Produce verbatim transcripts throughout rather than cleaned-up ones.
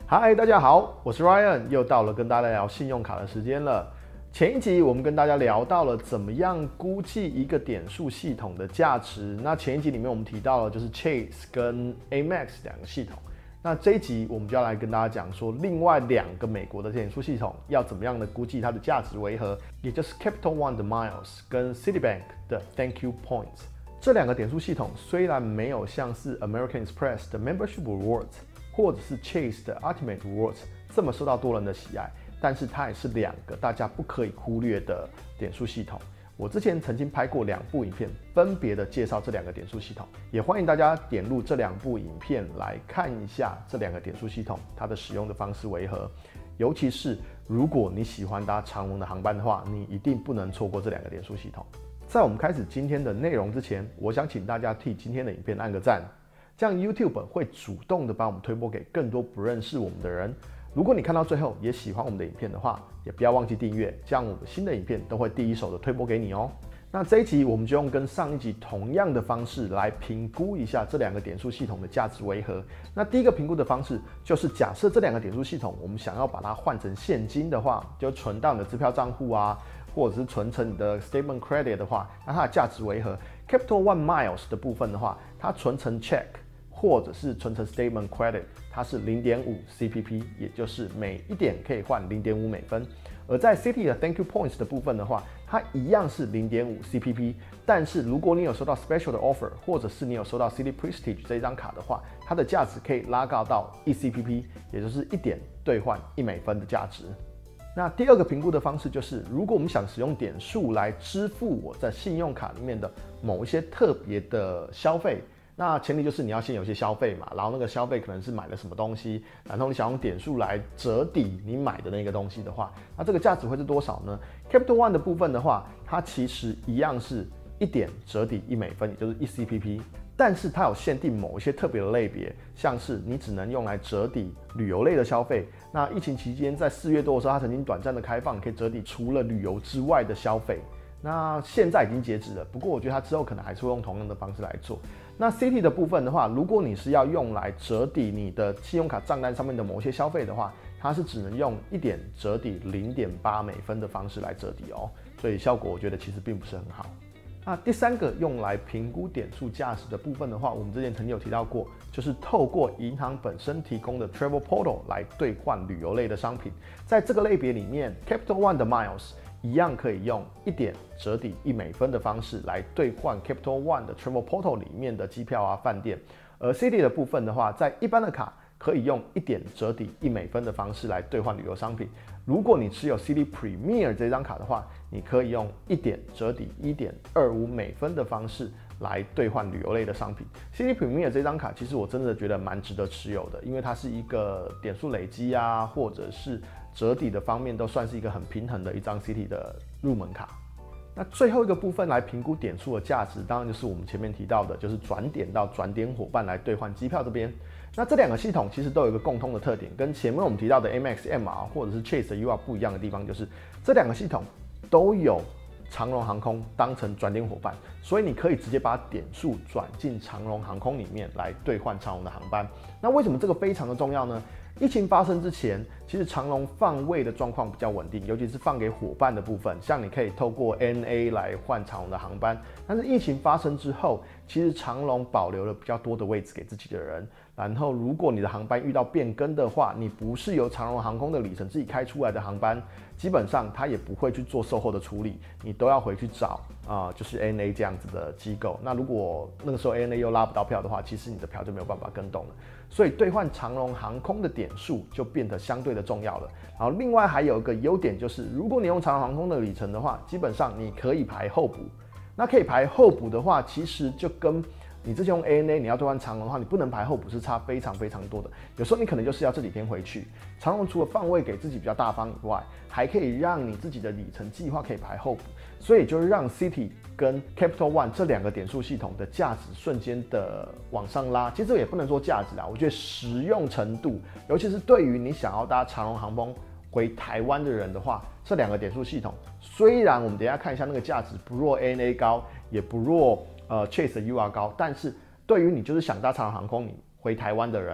嗨，大家好，我是 Ryan， 又到了跟大家聊信用卡的时间了。前一集我们跟大家聊到了怎么样估计一个点数系统的价值。那前一集里面我们提到了就是 Chase 跟 Amex 两个系统。那这一集我们就要来跟大家讲说，另外两个美国的点数系统要怎么样的估计它的价值为何，也就是 Capital One 的 Miles 跟 Citibank 的 Thank You Points。这两个点数系统虽然没有像是 American Express 的 Membership Rewards 或者是 Chase 的 Ultimate Rewards 这么受到多人的喜爱，但是它也是两个大家不可以忽略的点数系统。我之前曾经拍过两部影片，分别的介绍这两个点数系统，也欢迎大家点入这两部影片来看一下这两个点数系统它的使用的方式为何。尤其是如果你喜欢搭长荣的航班的话，你一定不能错过这两个点数系统。在我们开始今天的内容之前，我想请大家替今天的影片按个赞，这样 YouTube 会主动的把我们推播给更多不认识我们的人。如果你看到最后也喜欢我们的影片的话，也不要忘记订阅，这样我们新的影片都会第一手的推播给你哦。那这一集我们就用跟上一集同样的方式来评估一下这两个点数系统的价值为何。那第一个评估的方式就是假设这两个点数系统我们想要把它换成现金的话，就存到你的支票账户啊，或者是存成你的 Statement Credit 的话，那它的价值为何？ Capital One Miles 的部分的话，它存成 Check或者是存成 Statement Credit， 它是 零点五 C P P， 也就是每一点可以换 零点五美分。而在 Citi 的 Thank You Points 的部分的话，它一样是 零点五 C P P， 但是如果你有收到 Special 的 Offer， 或者是你有收到 Citi Prestige 这一张卡的话，它的价值可以拉高到一 C P P， 也就是一点兑换一美分的价值。那第二个评估的方式就是，如果我们想使用点数来支付我在信用卡里面的某一些特别的消费，那前提就是你要先有一些消费嘛，然后那个消费可能是买了什么东西，然后你想用点数来折抵你买的那个东西的话，那这个价值会是多少呢？ Capital One 的部分的话，它其实一样是一点折抵一美分，也就是一 C P P， 但是它有限定某一些特别的类别，像是你只能用来折抵旅游类的消费。那疫情期间在四月多的时候，它曾经短暂的开放，可以折抵除了旅游之外的消费。那现在已经截止了，不过我觉得它之后可能还是会用同样的方式来做。那 Citi 的部分的话，如果你是要用来折抵你的信用卡账单上面的某些消费的话，它是只能用一点折抵 零点八美分的方式来折抵哦，所以效果我觉得其实并不是很好。那第三个用来评估点数价值的部分的话，我们之前曾经有提到过，就是透过银行本身提供的 Travel Portal 来兑换旅游类的商品。在这个类别里面 ，Capital One 的 Miles 一样可以用一点折抵一美分的方式来兑换 Capital One 的 Travel Portal 里面的机票啊、饭店。而 Citi 的部分的话，在一般的卡可以用一点折抵一美分的方式来兑换旅游商品。如果你持有 Citi Premier 这张卡的话，你可以用一点折抵一点二五美分的方式来兑换旅游类的商品。Citi Premier 这张卡其实我真的觉得蛮值得持有的，因为它是一个点数累积啊，或者是折抵的方面都算是一个很平衡的一张 Citi 的入门卡。那最后一个部分来评估点数的价值，当然就是我们前面提到的，就是转点到转点伙伴来兑换机票这边。那这两个系统其实都有一个共通的特点，跟前面我们提到的 Amex、M R 或者是 Chase 的 U R 不一样的地方，就是这两个系统都有长荣航空当成转点伙伴，所以你可以直接把点数转进长荣航空里面来兑换长荣的航班。那为什么这个非常的重要呢？疫情发生之前，其实长荣放位的状况比较稳定，尤其是放给伙伴的部分，像你可以透过 A N A 来换长荣的航班。但是疫情发生之后，其实长荣保留了比较多的位置给自己的人。然后，如果你的航班遇到变更的话，你不是由长荣航空的里程自己开出来的航班，基本上它也不会去做售后的处理，你都要回去找啊、呃，就是 A N A 这样子的机构。那如果那个时候 A N A 又拉不到票的话，其实你的票就没有办法跟动了。所以兑换长荣航空的点数就变得相对的重要了。然后另外还有一个优点就是，如果你用长荣航空的里程的话，基本上你可以排候补。那可以排候补的话，其实就跟你之前用 A N A 你要兑换长荣的话，你不能排候补是差非常非常多的。有时候你可能就是要这几天回去。长荣除了放位给自己比较大方以外，还可以让你自己的里程计划可以排候补，所以就是让 Citi 跟 Capital One 这两个点数系统的价值瞬间的往上拉。其实也不能说价值啦，我觉得实用程度，尤其是对于你想要搭长荣航空回台湾的人的话，这两个点数系统虽然我们等一下看一下那个价值不若 A N A 高，也不若呃 Chase 的 U R 高，但是对于你就是想搭长荣航空你回台湾的人，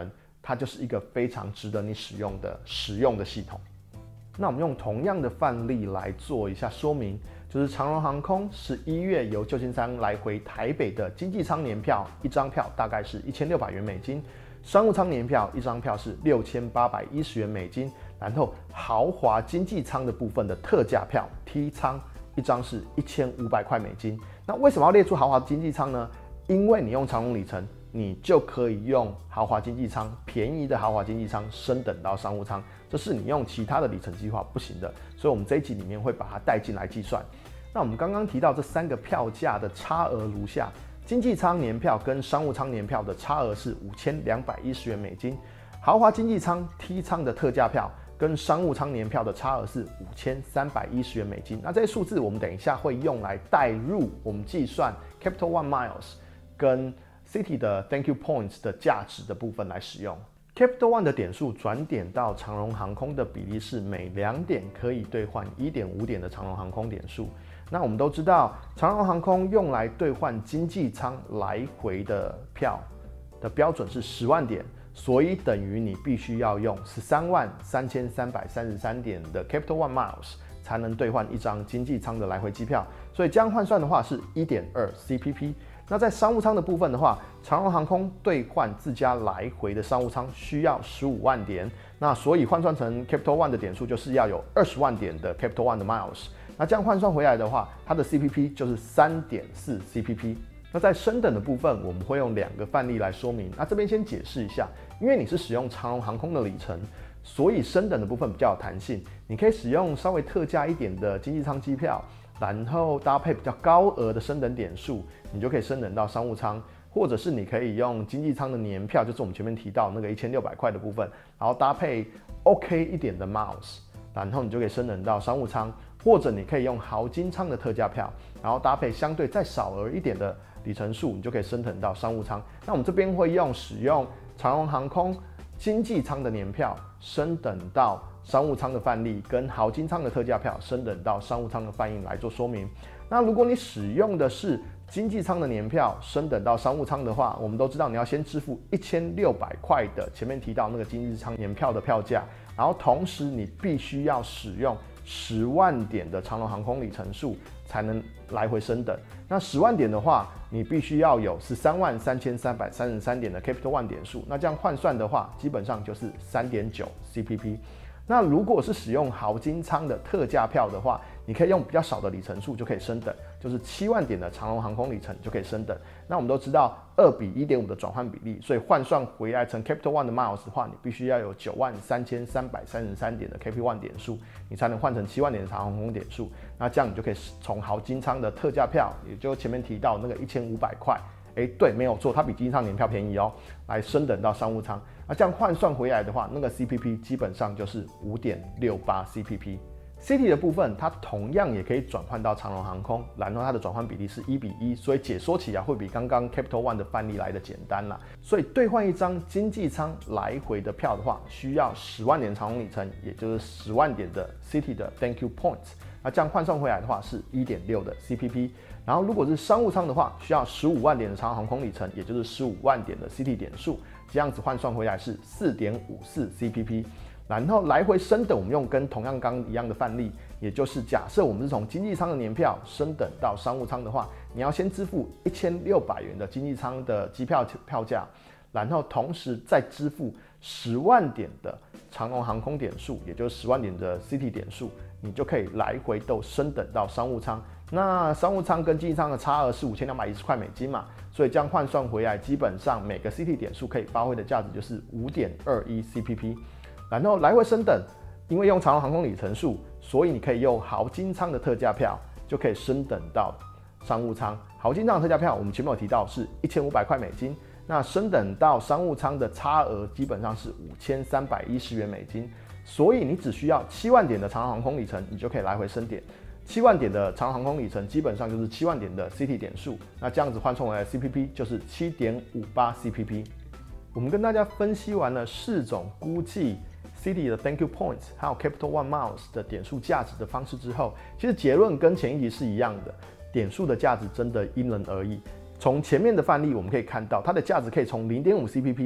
它就是一个非常值得你使用的实用的系统。那我们用同样的范例来做一下说明，就是长荣航空十一月由旧金山来回台北的经济舱年票，一张票大概是一千六百元美金，商务舱年票一张票是六千八百一十元美金，然后豪华经济舱的部分的特价票 T 舱一张是一千五百块美金。那为什么要列出豪华经济舱呢？因为你用长荣里程，你就可以用豪华经济舱便宜的豪华经济舱升等到商务舱，这是你用其他的里程计划不行的，所以我们这一集里面会把它带进来计算。那我们刚刚提到这三个票价的差额如下：经济舱年票跟商务舱年票的差额是五千两百一十元美金，豪华经济舱 T 舱的特价票跟商务舱年票的差额是五千三百一十元美金。那这些数字我们等一下会用来带入我们计算 Capital One Miles 跟 Citi 的 Thank You Points 的价值的部分来使用。Capital One 的点数转点到长荣航空的比例是每两点可以兑换 一点五点的长荣航空点数。那我们都知道，长荣航空用来兑换经济舱来回的票的标准是十万点，所以等于你必须要用十三万三千三百三十三点的 Capital One Miles 才能兑换一张经济舱的来回机票，所以这样换算的话是 一点二 C P P。那在商务舱的部分的话，长荣航空兑换自家来回的商务舱需要十五万点，那所以换算成 Capital One 的点数就是要有二十万点的 Capital One 的 Miles。那这样换算回来的话，它的 C P P 就是 三点四 C P P。那在升等的部分，我们会用两个范例来说明。那这边先解释一下，因为你是使用长荣航空的里程，所以升等的部分比较有弹性，你可以使用稍微特价一点的经济舱机票，然后搭配比较高额的升等点数，你就可以升等到商务舱，或者是你可以用经济舱的年票，就是我们前面提到那个一千六百块的部分，然后搭配 OK 一点的 miles， 然后你就可以升等到商务舱，或者你可以用豪金舱的特价票，然后搭配相对再少额一点的里程数，你就可以升等到商务舱。那我们这边会用使用长荣航空经济舱的年票升等到商务舱的范例，跟豪金舱的特价票升等到商务舱的范例来做说明。那如果你使用的是经济舱的年票升等到商务舱的话，我们都知道你要先支付一千六百块的前面提到那个经济舱年票的票价，然后同时你必须要使用十万点的长荣航空里程数才能来回升等。那十万点的话，你必须要有十三万三千三百三十三点的 Capital One 点数，那这样换算的话，基本上就是 三点九 C P P。那如果是使用豪金舱的特价票的话，你可以用比较少的里程数就可以升等，就是七万点的长荣航空里程就可以升等。那我们都知道二比一点五的转换比例，所以换算回来成 Capital One 的 miles 的话，你必须要有九万三千三百三十三点的 Capital One 点数，你才能换成七万点的长荣航空点数。那这样你就可以从豪金舱的特价票，也就前面提到那个一千五百块。哎，对，没有错，它比经济舱年票便宜哦，来升等到商务舱。那这样换算回来的话，那个 C P P 基本上就是 五点六八 C P P。Citi 的部分，它同样也可以转换到长荣航空，然后它的转换比例是一比一，所以解说起来会比刚刚 Capital One 的范例来的简单啦。所以兑换一张经济舱来回的票的话，需要十万点长荣里程，也就是十万点的 Citi 的 Thank You Points。那这样换算回来的话是 一点六的 C P P。然后如果是商务舱的话，需要十五万点的长荣航空里程，也就是十五万点的 Citi 点数，这样子换算回来是 四点五四 C P P。然后来回升等，我们用跟同样刚一样的范例，也就是假设我们是从经济舱的年票升等到商务舱的话，你要先支付一千六百元的经济舱的机票票价，然后同时再支付十万点的长荣航空点数，也就是十万点的 Citi 点数，你就可以来回都升等到商务舱。那商务舱跟经济舱的差额是五千两百一十块美金嘛，所以这样换算回来，基本上每个 Citi 点数可以发挥的价值就是 五点二一 C P P。然后来回升等，因为用长荣航空里程数，所以你可以用豪金舱的特价票就可以升等到商务舱。豪金舱的特价票我们前面有提到是一千五百块美金，那升等到商务舱的差额基本上是五千三百一十元美金，所以你只需要七万点的长荣航空里程，你就可以来回升点。七万点的长荣航空里程基本上就是七万点的 Citi 点数，那这样子换算回来的 C P P 就是 七点五八 C P P。我们跟大家分析完了四种估计Citi 的 Thank You Points 还有 Capital One Miles 的点数价值的方式之后，其实结论跟前一集是一样的，点数的价值真的因人而异。从前面的范例我们可以看到，它的价值可以从 零点五 C P P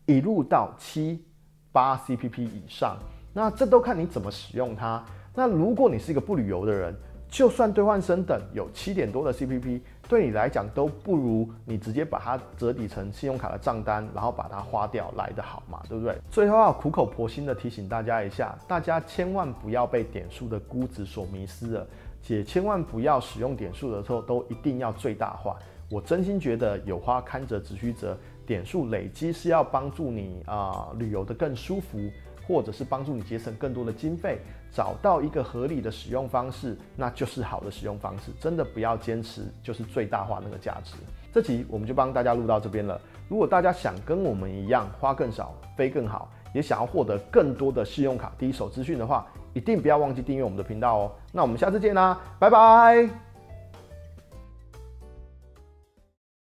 一路到七八 C P P 以上。那这都看你怎么使用它。那如果你是一个不旅游的人，就算兑换升等有七点多的 C P P， 对你来讲都不如你直接把它折抵成信用卡的账单，然后把它花掉来得好嘛，对不对？最后要苦口婆心的提醒大家一下，大家千万不要被点数的估值所迷失了，且千万不要使用点数的时候都一定要最大化。我真心觉得有花堪折直须折，点数累积是要帮助你啊、呃、旅游的更舒服，或者是帮助你节省更多的经费，找到一个合理的使用方式，那就是好的使用方式。真的不要坚持就是最大化那个价值。这集我们就帮大家录到这边了。如果大家想跟我们一样花更少飞更好，也想要获得更多的信用卡第一手资讯的话，一定不要忘记订阅我们的频道哦。那我们下次见啦，拜拜。